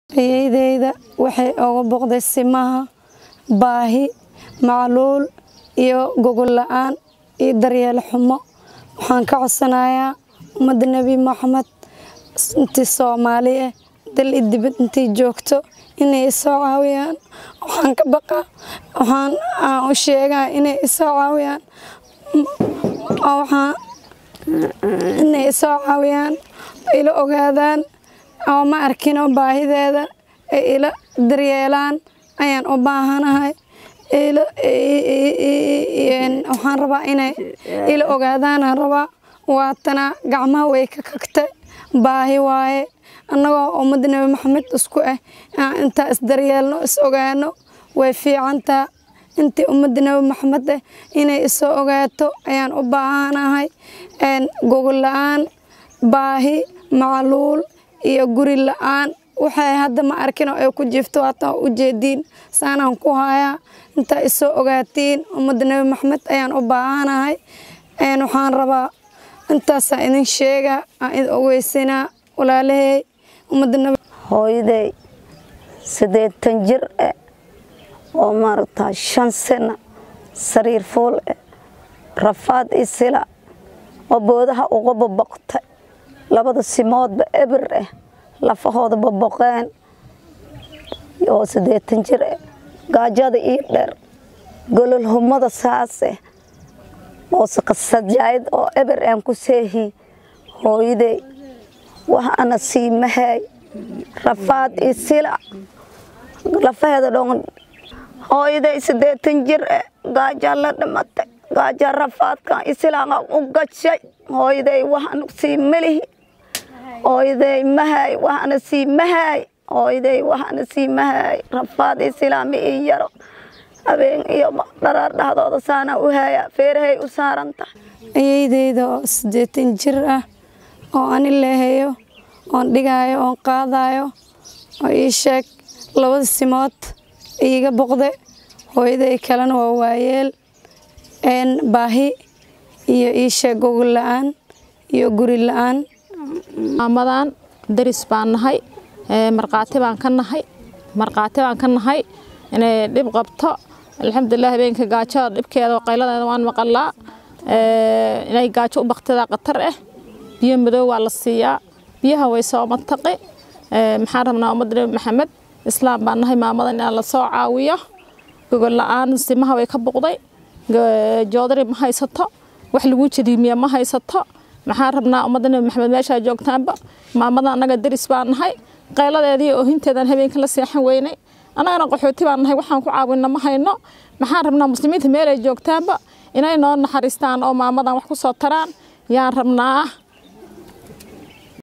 Ayeydayda waxay uga boqday simaha baahi macluul iyo gogol la'aan iyo daryeel xumo waxaan ka codsanayaa ummadda Nabi Maxamed intii Soomaali ah dal dibad intii joogto inay soo caawiyaan waxaan ka baqaa waxaan u sheegaa inay soo caawiyaan inay soo caawiyaan ila ogaadaan oo ma arkino baahideeda ay ila daryeelaan ayaan u baahanahay waxaan rabaa inay ila ogaadaan rabaa waatana gacmaha way ka kagtay baahi waaye annagoo ummadda Nabi Maxamed isku ah inta is daryeelno is ogaano way fiicantaa intii ummadda Nabi Maxamed inay soo ogaato ayaan u baahanahay gogol la'aan baahi macluul iyo guri la'aan waxay hadda ma arkino ay ku jifto hata u jeedin saanaan ku hayaa inta soo ogaatiin ummadda Nabi Maxamed ayaan u baahanahay waxaan rabaa intaas idin sheega aan ogeysina walaalahay ummadda Nabi hooyaday 80 jir oo maarta 5 sano sariir fuul rafaad isila oo boodaha uga babaqtay labada simoodba eber lafahooda babaqeen oo 80 jir gaajada iyo dheer golol humada saase oo saqasajayd oo eber aan ku seehi hooyaday waxaana siimahay rafaad isila lafaheeda dhoon hooyaday 80 jir gaaja la dhamatay gaaja rafaadka isila u gashay hooyaday waxaan siimalihi hooyaday mahay waxaana siimahay hooyaday waxaana siimahay rafaad islaami yaro habeen iyo dharaar dhaxdooda saana u haya feerahay u saaranta ayeydayda 80 jir ah oo aan leeyahay oo dhigayo oo qaadayo oo ii sheeg labada simood iiga boqday hooyaday kalena waa waayeel baahi iyo ii sheeg gogol la'aan iyo guri la'aan amadan daris baan nahay marqaati baan ka nahay inay dib qabto alxamdulillah habeenka gaajo dibkeeda qayladeeda waan maqalaa inay gaajo u baqtada qatar biyo madow waa la siiyaa biyaha way soo mantaqi maxaan rabnaa ummadda Nabi Maxamed islaam baan nahay maamadan in la soo caawiyo gogol la'aan simaha way ka boqday joodari ma haysato wax lagu jiriimiya ma haysato maxaan rabnaa ummadda Nabi Maxamed meesha joogtaanba maamadan anaga daris baan nahay qayladeedii oo hinteedan habeenka la seexan weynay anagana qaxooti baan nahay waxaan ku caawinna ma hayno maxaan rabnaa muslimiinta meel ay joogtaanba inay noo naxariistaan oo maamadan wax ku soo taraan yaan rabnaa